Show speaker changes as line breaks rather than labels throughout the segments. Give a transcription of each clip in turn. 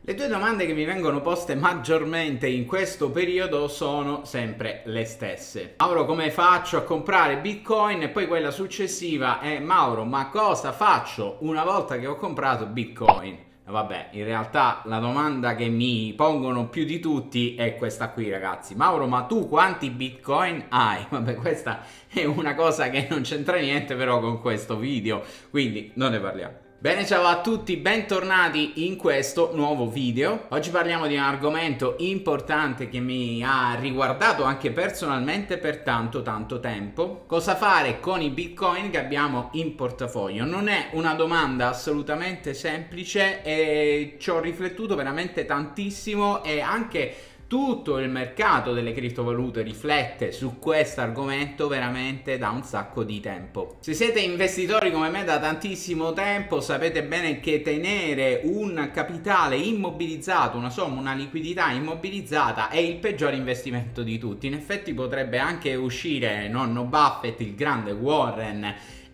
Le due domande che mi vengono poste maggiormente in questo periodo sono sempre le stesse. Mauro, come faccio a comprare Bitcoin? E poi quella successiva è: Mauro, ma cosa faccio una volta che ho comprato Bitcoin? Vabbè, in realtà la domanda che mi pongono più di tutti è questa qui, ragazzi. Mauro, ma tu quanti Bitcoin hai? Vabbè, questa è una cosa che non c'entra niente però con questo video, quindi non ne parliamo. Bene, ciao a tutti, bentornati in questo nuovo video. Oggi parliamo di un argomento importante che mi ha riguardato anche personalmente per tanto tempo. Cosa fare con i Bitcoin che abbiamo in portafoglio? Non è una domanda assolutamente semplice e ci ho riflettuto veramente tantissimo, e anche tutto il mercato delle criptovalute riflette su questo argomento veramente da un sacco di tempo. Se siete investitori come me da tantissimo tempo, sapete bene che tenere un capitale immobilizzato, una somma, una liquidità immobilizzata è il peggior investimento di tutti. In effetti potrebbe anche uscire nonno Buffett, il grande Warren,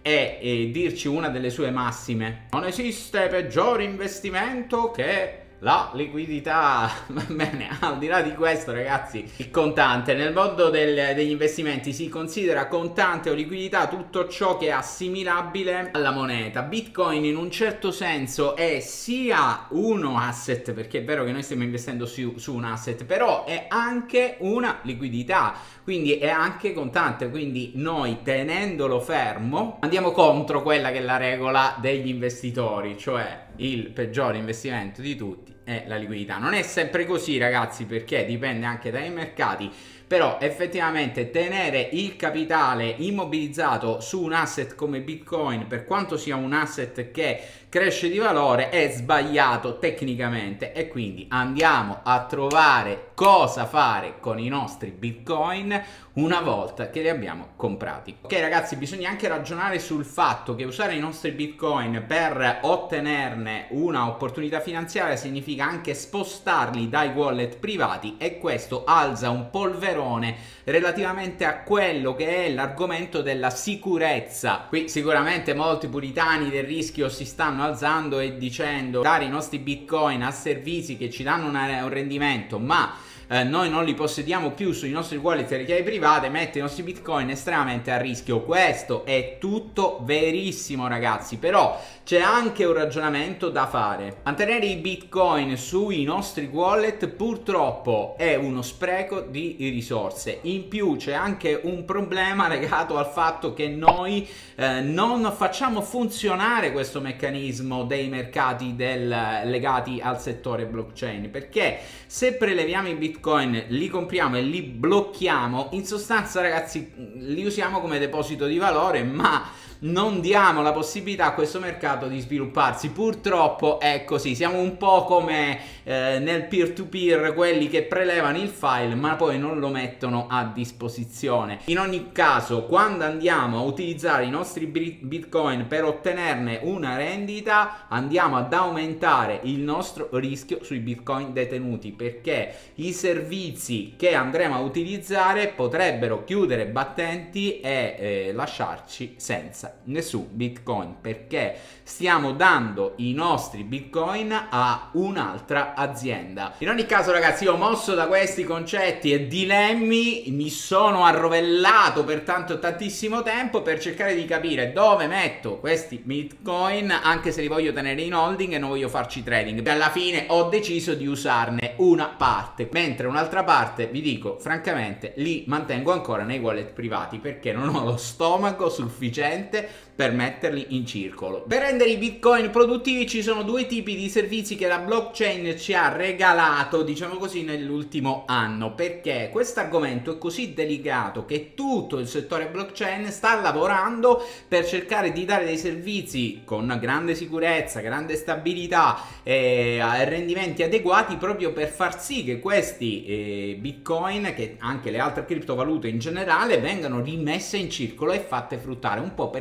e dirci una delle sue massime: non esiste peggior investimento che la liquidità. Va bene, al di là di questo, ragazzi, il contante nel mondo degli investimenti si considera contante o liquidità tutto ciò che è assimilabile alla moneta. Bitcoin in un certo senso è sia uno asset, perché è vero che noi stiamo investendo su un asset, però è anche una liquidità, quindi è anche contante. Quindi noi, tenendolo fermo, andiamo contro quella che è la regola degli investitori, cioè il peggiore investimento di tutti è la liquidità. Non è sempre così, ragazzi, perché dipende anche dai mercati, però effettivamente tenere il capitale immobilizzato su un asset come Bitcoin, per quanto sia un asset che cresce di valore, è sbagliato tecnicamente. E quindi andiamo a trovare cosa fare con i nostri Bitcoin una volta che li abbiamo comprati. Ok, ragazzi, bisogna anche ragionare sul fatto che usare i nostri Bitcoin per ottenerne una opportunità finanziaria significa anche spostarli dai wallet privati, e questo alza un polverone relativamente a quello che è l'argomento della sicurezza. Qui sicuramente molti puritani del rischio si stanno alzando e dicendo: dare i nostri Bitcoin a servizi che ci danno un rendimento, ma noi non li possediamo più sui nostri wallet e chiavi private, mette i nostri Bitcoin estremamente a rischio. Questo è tutto verissimo, ragazzi, però c'è anche un ragionamento da fare. Mantenere i Bitcoin sui nostri wallet purtroppo è uno spreco di risorse. In più c'è anche un problema legato al fatto che noi non facciamo funzionare questo meccanismo dei mercati legati al settore blockchain, perché se preleviamo i Bitcoin, li compriamo e li blocchiamo, in sostanza, ragazzi, li usiamo come deposito di valore, ma non diamo la possibilità a questo mercato di svilupparsi. Purtroppo è così, siamo un po' come nel peer-to-peer, quelli che prelevano il file ma poi non lo mettono a disposizione. In ogni caso, quando andiamo a utilizzare i nostri Bitcoin per ottenerne una rendita, andiamo ad aumentare il nostro rischio sui Bitcoin detenuti, perché i servizi che andremo a utilizzare potrebbero chiudere battenti e lasciarci senza nessun Bitcoin, perché stiamo dando i nostri Bitcoin a un'altra azienda. In ogni caso, ragazzi, io, mosso da questi concetti e dilemmi, mi sono arrovellato per tantissimo tempo per cercare di capire dove metto questi Bitcoin, anche se li voglio tenere in holding e non voglio farci trading. E alla fine ho deciso di usarne una parte, mentre un'altra parte, vi dico francamente, li mantengo ancora nei wallet privati, perché non ho lo stomaco sufficiente per metterli in circolo. Per rendere i Bitcoin produttivi ci sono due tipi di servizi che la blockchain ci ha regalato, diciamo così, nell'ultimo anno, perché questo argomento è così delicato che tutto il settore blockchain sta lavorando per cercare di dare dei servizi con grande sicurezza, grande stabilità e rendimenti adeguati, proprio per far sì che questi Bitcoin, che anche le altre criptovalute in generale, vengano rimesse in circolo e fatte fruttare, un po' per creare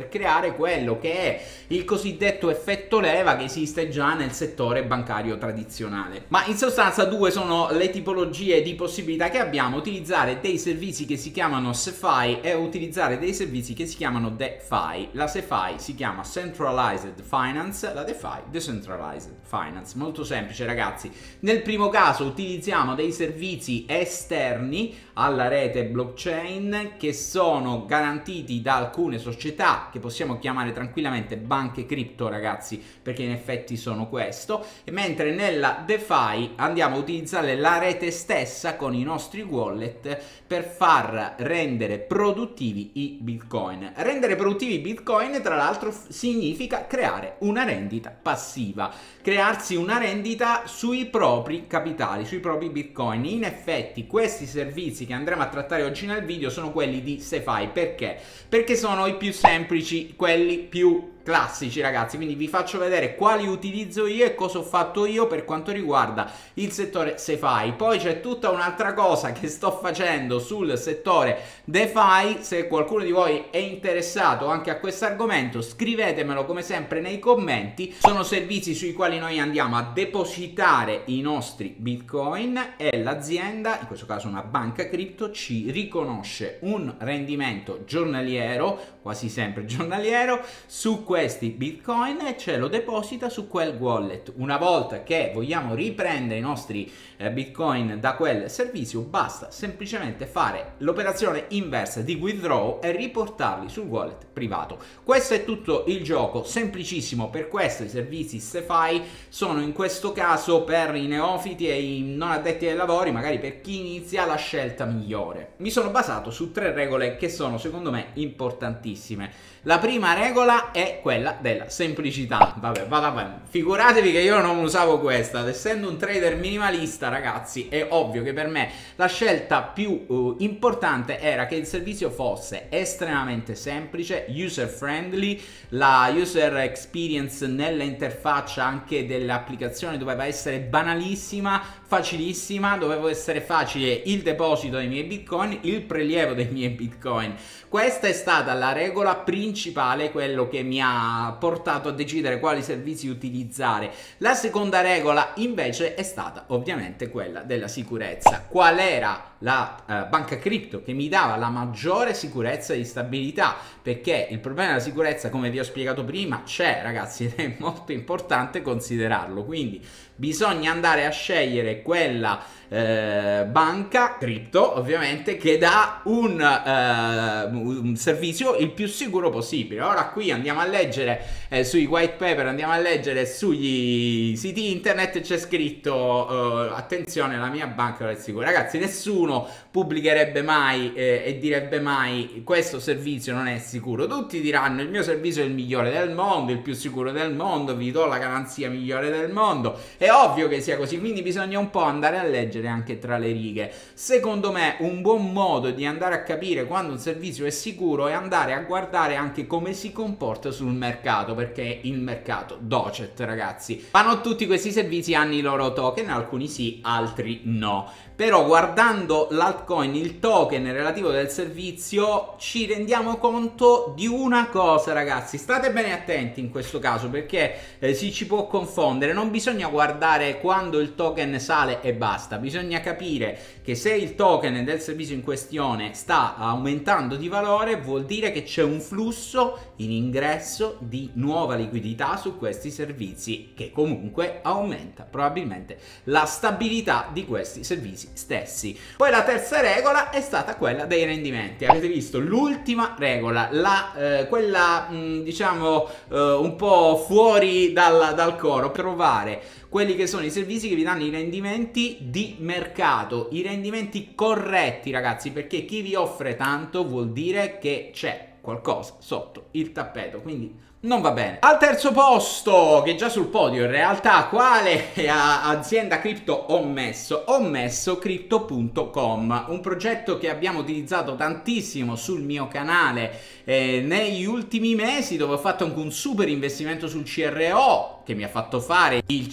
creare quello che è il cosiddetto effetto leva che esiste già nel settore bancario tradizionale. Ma in sostanza due sono le tipologie di possibilità che abbiamo: utilizzare dei servizi che si chiamano CeFi e utilizzare dei servizi che si chiamano DeFi. La CeFi si chiama Centralized Finance, la DeFi Decentralized Finance. Molto semplice, ragazzi. Nel primo caso utilizziamo dei servizi esterni alla rete blockchain che sono garantiti da alcune società che possiamo chiamare tranquillamente banche cripto, ragazzi, perché in effetti sono questo, e mentre nella DeFi andiamo a utilizzare la rete stessa con i nostri wallet per far rendere produttivi i bitcoin. Rendere produttivi i bitcoin, tra l'altro, significa creare una rendita passiva, crearsi una rendita sui propri capitali, sui propri bitcoin. In effetti questi servizi che andremo a trattare oggi nel video sono quelli di CeFi. Perché? Perché sono i più semplici, quelli più classici, ragazzi. Quindi vi faccio vedere quali utilizzo io e cosa ho fatto io per quanto riguarda il settore CeFi. Poi c'è tutta un'altra cosa che sto facendo sul settore DeFi. Se qualcuno di voi è interessato anche a questo argomento, scrivetemelo come sempre nei commenti. Sono servizi sui quali noi andiamo a depositare i nostri bitcoin e l'azienda, in questo caso una banca cripto, ci riconosce un rendimento giornaliero, quasi sempre giornaliero, su questi bitcoin e ce lo deposita su quel wallet. Una volta che vogliamo riprendere i nostri bitcoin da quel servizio, basta semplicemente fare l'operazione inversa di withdraw e riportarli sul wallet privato. Questo è tutto il gioco, semplicissimo. Per questo i servizi CeFi sono in questo caso per i neofiti e i non addetti ai lavori, magari per chi inizia, la scelta migliore. Mi sono basato su 3 regole che sono secondo me importantissime. La prima regola è quella della semplicità. Vabbè, figuratevi che io non usavo questa. Essendo un trader minimalista, ragazzi, è ovvio che per me la scelta più importante era che il servizio fosse estremamente semplice, user friendly. La user experience nell'interfaccia anche dell'applicazione doveva essere banalissima, facilissima, doveva essere facile il deposito dei miei bitcoin, il prelievo dei miei bitcoin. Questa è stata la regola principale, quello che mi ha portato a decidere quali servizi utilizzare. La seconda regola invece è stata ovviamente quella della sicurezza. Qual era la banca cripto che mi dava la maggiore sicurezza di stabilità? Perché il problema della sicurezza, come vi ho spiegato prima, c'è, ragazzi, ed è molto importante considerarlo. Quindi bisogna andare a scegliere quella banca cripto, ovviamente, che dà un servizio il più sicuro possibile. Ora qui andiamo a leggere sui white paper, andiamo a leggere sugli siti internet, c'è scritto attenzione, la mia banca non è sicura. Ragazzi, nessuno pubblicherebbe mai e direbbe mai questo servizio non è sicuro. Tutti diranno il mio servizio è il migliore del mondo, il più sicuro del mondo, vi do la garanzia migliore del mondo. È ovvio che sia così, quindi bisogna un po' andare a leggere anche tra le righe. Secondo me un buon modo di andare a capire quando un servizio è sicuro è andare a guardare anche come si comporta sul mercato, perché il mercato docet, ragazzi. Ma non tutti questi servizi hanno i loro token, alcuni sì, altri no. Però guardando l'altcoin, il token relativo del servizio, ci rendiamo conto di una cosa, ragazzi. State bene attenti in questo caso, perché si ci può confondere. Non bisogna guardare quando il token sale e basta. Bisogna capire che se il token del servizio in questione sta aumentando di valore, vuol dire che c'è un flusso in ingresso di nuova liquidità su questi servizi, che comunque aumenta probabilmente la stabilità di questi servizi stessi. Poi la terza regola è stata quella dei rendimenti. Avete visto l'ultima regola, quella diciamo un po' fuori dal coro, trovare quelli che sono i servizi che vi danno i rendimenti di mercato, i rendimenti corretti, ragazzi, perché chi vi offre tanto vuol dire che c'è qualcosa sotto il tappeto, quindi non va bene. Al terzo posto, che è già sul podio in realtà, quale azienda cripto ho messo? Ho messo Crypto.com, un progetto che abbiamo utilizzato tantissimo sul mio canale negli ultimi mesi, dove ho fatto anche un super investimento sul CRO che mi ha fatto fare il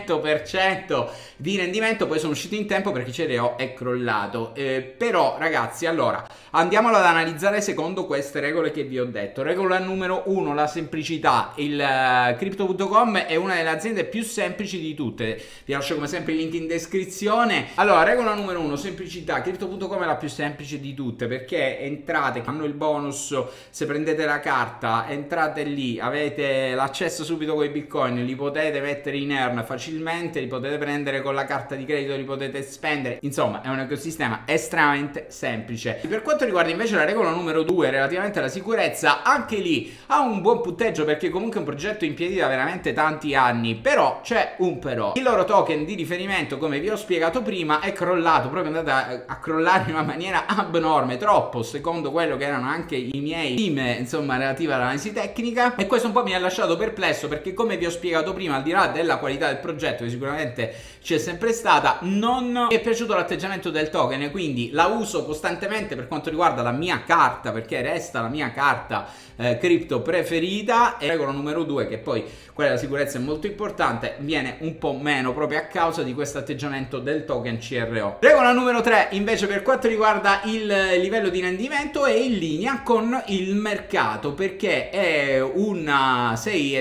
100% di rendimento, poi sono uscito in tempo perché il CRO è crollato. Però ragazzi, allora andiamolo ad analizzare secondo queste regole che vi ho detto. Regola numero 1, la semplicità. Il Crypto.com è una delle aziende più semplici di tutte, vi lascio come sempre il link in descrizione. Allora, regola numero 1, semplicità. Crypto.com è la più semplice di tutte perché entrate, hanno il bonus, se prendete la carta entrate lì, avete l'accesso subito con i bitcoin, li potete mettere in earn facilmente, li potete prendere con la carta di credito, li potete spendere, insomma è un ecosistema estremamente semplice. Per quanto riguarda invece la regola numero 2 relativamente alla sicurezza, anche lì ha un buon punteggio perché comunque è un progetto in piedi da veramente tanti anni, però c'è un però. Il loro token di riferimento, come vi ho spiegato prima, è crollato, proprio è andato a crollare in una maniera abnorme, troppo secondo quello che erano anche i miei stime, insomma, relative all'analisi tecnica, e questo un po' mi ha lasciato perplesso perché, come vi ho spiegato prima, al di là della qualità del progetto che sicuramente c'è sempre stata, non mi è piaciuto l'atteggiamento del token, quindi la uso costantemente per quanto riguarda la mia carta, perché resta la mia carta cripto preferita. E regola numero 2, che poi quella della sicurezza è molto importante, viene un po' meno proprio a causa di questo atteggiamento del token CRO. Regola numero 3 invece, per quanto riguarda il livello di rendimento, è in linea con il mercato perché è una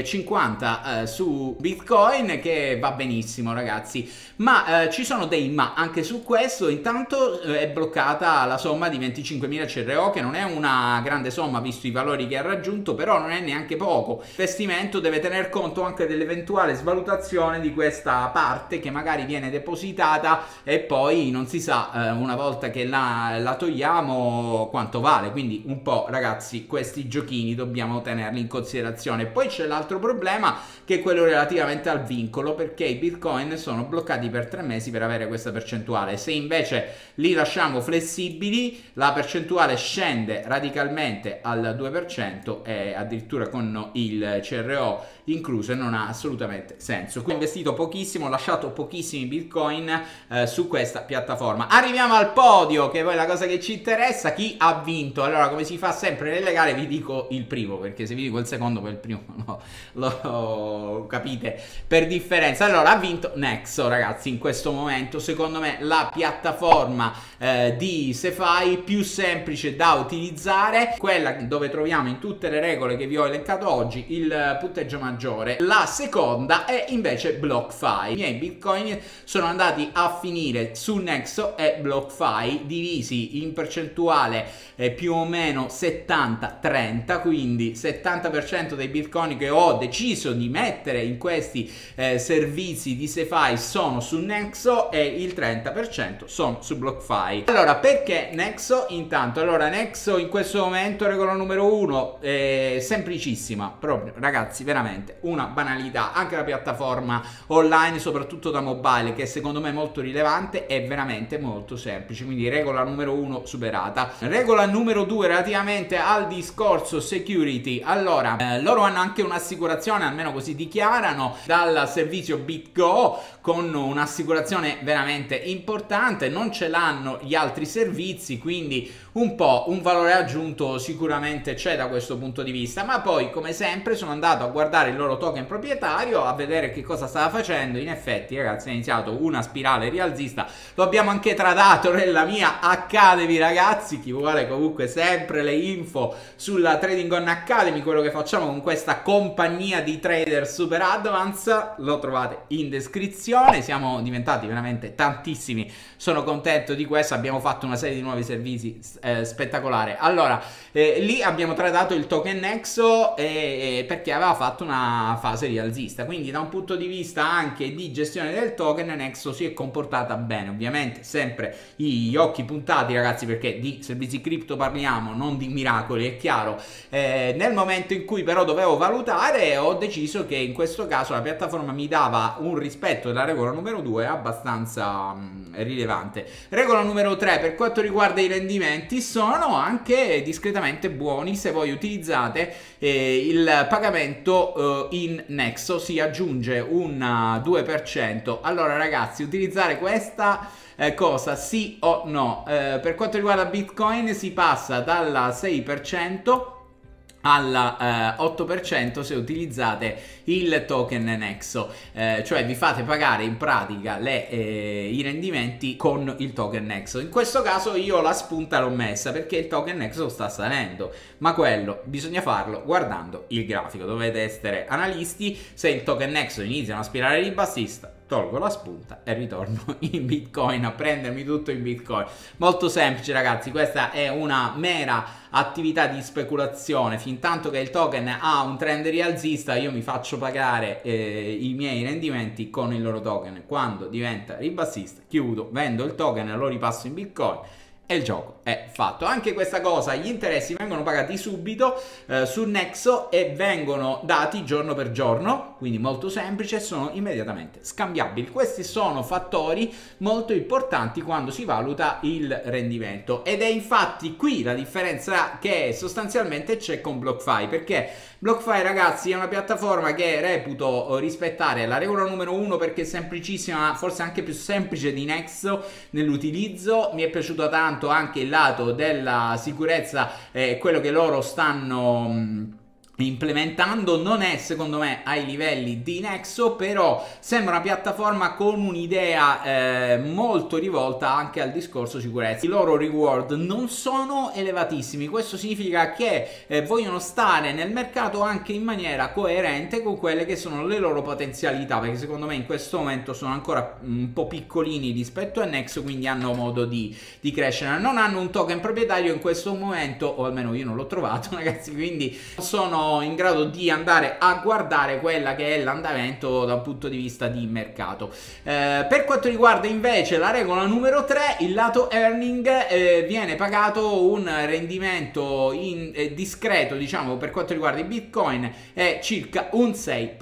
6,50 su Bitcoin, che va benissimo ragazzi, ma ci sono dei ma anche su questo. Intanto è bloccata la somma di 25.000 CRO, che non è una grande somma visto i valori che ha raggiunto, però non è neanche poco. L'investimento deve tener conto anche dell'eventuale svalutazione di questa parte che magari viene depositata e poi non si sa una volta che la togliamo quanto vale, quindi un po' ragazzi questi giochini dobbiamo tenerli in considerazione. Poi c'è l'altro problema, che è quello relativamente al vincolo, perché i bitcoin sono bloccati per 3 mesi per avere questa percentuale. Se invece li lasciamo flessibili, la percentuale scende radicalmente al 2% e addirittura con il CRO incluso, e non ha assolutamente senso. Qui ho investito pochissimo, ho lasciato pochissimi bitcoin su questa piattaforma. Arriviamo al podio, che poi è la cosa che ci interessa, chi ha vinto. Allora, come si fa sempre nelle gare, vi dico il primo, perché se vi dico il secondo poi il primo no, lo capite per differenza. Allora, ha vinto Nexo ragazzi, in questo momento secondo me la piattaforma di SeFi più semplice da utilizzare, quella dove troviamo in tutte le regole che vi ho elencato oggi il punteggio maggiore. La seconda è invece BlockFi. I miei bitcoin sono andati a finire su Nexo e BlockFi, divisi in percentuale più o meno 70-30, quindi 70% dei bitcoin che ho deciso di mettere in questi servizi di SeFi sono su Nexo e il 30% sono su BlockFi. Allora, perché Nexo? Intanto, allora, Nexo in questo momento, regola numero 1, semplicissima, proprio ragazzi, veramente una banalità. Anche la piattaforma online, soprattutto da mobile, che secondo me è molto rilevante, è veramente molto semplice, quindi regola numero 1 superata. Regola numero 2 relativamente al discorso security. Allora, loro hanno anche un'assicurazione, almeno così dichiarano, dal servizio BitGo, con un'assicurazione veramente importante. Non ce l'hanno gli altri servizi, quindi un po' un valore aggiunto sicuramente c'è da questo punto di vista. Ma poi, come sempre, sono andato a guardare il loro token proprietario, a vedere che cosa stava facendo. In effetti ragazzi, è iniziato una spirale rialzista, lo abbiamo anche tradato nella mia Academy ragazzi. Chi vuole comunque sempre le info sulla Trading On Academy, quello che facciamo con questa compagnia di trader super advanced, lo trovate in descrizione. Siamo diventati veramente tantissimi, sono contento di questo, abbiamo fatto una serie di nuovi servizi spettacolare. Allora, lì abbiamo tradato il token Nexo perché aveva fatto una fase rialzista, quindi da un punto di vista anche di gestione del token Nexo si è comportata bene. Ovviamente sempre gli occhi puntati ragazzi, perché di servizi cripto parliamo, non di miracoli, è chiaro. Nel momento in cui però dovevo valutare, ho deciso che in questo caso la piattaforma mi dava un rispetto della regola numero 2 abbastanza rilevante. Regola numero 3, per quanto riguarda i rendimenti, sono anche discretamente buoni se voi utilizzate il pagamento in Nexo, si aggiunge un 2%. Allora ragazzi, utilizzare questa cosa sì o no? Per quanto riguarda Bitcoin si passa dalla 6% al 8% se utilizzate il token Nexo, cioè vi fate pagare in pratica i rendimenti con il token Nexo. In questo caso io la spunta l'ho messa perché il token Nexo sta salendo, ma quello bisogna farlo guardando il grafico. Dovete essere analisti. Se il token Nexo inizia a spirale ribassista, tolgo la spunta e ritorno in Bitcoin a prendermi tutto in Bitcoin. Molto semplice, ragazzi, questa è una mera attività di speculazione. Fin tanto che il token ha un trend rialzista, io mi faccio pagare i miei rendimenti con il loro token. Quando diventa ribassista, chiudo, vendo il token, lo ripasso in Bitcoin e il gioco è fatto. Anche questa cosa, gli interessi vengono pagati subito su Nexo e vengono dati giorno per giorno, quindi molto semplice, sono immediatamente scambiabili. Questi sono fattori molto importanti quando si valuta il rendimento, ed è infatti qui la differenza che sostanzialmente c'è con BlockFi, perché BlockFi, ragazzi, è una piattaforma che reputo rispettare la regola numero 1 perché è semplicissima, forse anche più semplice di Nexo nell'utilizzo. Mi è piaciuto tanto anche il lato della sicurezza, quello che loro stanno implementando. Non è secondo me ai livelli di Nexo, però sembra una piattaforma con un'idea molto rivolta anche al discorso sicurezza. I loro reward non sono elevatissimi, questo significa che vogliono stare nel mercato anche in maniera coerente con quelle che sono le loro potenzialità, perché secondo me in questo momento sono ancora un po' piccolini rispetto a Nexo, quindi hanno modo di crescere. Non hanno un token proprietario in questo momento, o almeno io non l'ho trovato, ragazzi, quindi sono in grado di andare a guardare quella che è l'andamento da un punto di vista di mercato. Per quanto riguarda invece la regola numero 3, il lato earning, viene pagato un rendimento discreto, diciamo, per quanto riguarda i Bitcoin è circa un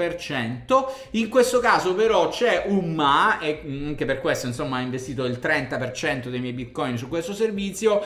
6%. In questo caso però c'è un ma, e anche per questo insomma ho investito il 30% dei miei Bitcoin su questo servizio.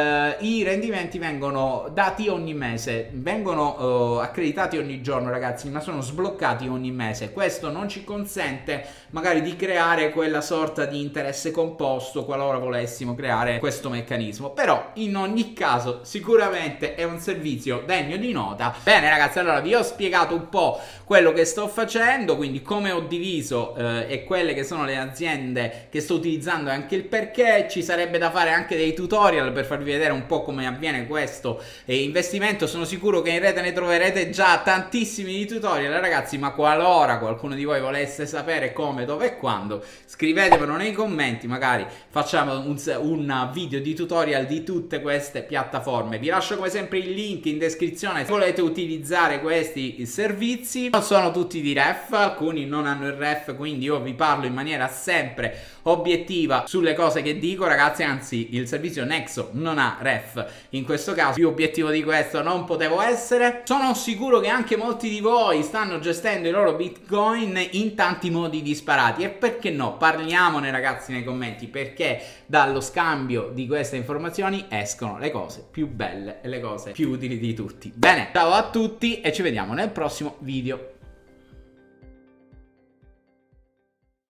I rendimenti vengono dati ogni mese, vengono accreditati ogni giorno, ragazzi, ma sono sbloccati ogni mese. Questo non ci consente magari di creare quella sorta di interesse composto qualora volessimo creare questo meccanismo, però in ogni caso sicuramente è un servizio degno di nota. Bene, ragazzi, allora vi ho spiegato un po' quello che sto facendo, quindi come ho diviso e quelle che sono le aziende che sto utilizzando e anche il perché. Ci sarebbe da fare anche dei tutorial per farvi vedere un po' come avviene questo investimento. Sono sicuro che in rete ne troverete già tantissimi di tutorial, ragazzi, ma qualora qualcuno di voi volesse sapere come, dove e quando, scrivetemelo nei commenti, magari facciamo un video di tutorial di tutte queste piattaforme. Vi lascio come sempre il link in descrizione se volete utilizzare questi servizi. Non sono tutti di ref, alcuni non hanno il ref, quindi io vi parlo in maniera sempre obiettiva sulle cose che dico, ragazzi. Anzi, il servizio Nexo non ha ref, in questo caso più obiettivo di questo non potevo essere. Sono sicuro che anche molti di voi stanno gestendo i loro Bitcoin in tanti modi disparati, e perché no, parliamone, ragazzi, nei commenti, perché dallo scambio di queste informazioni escono le cose più belle e le cose più utili di tutti. Bene, ciao a tutti e ci vediamo nel prossimo video.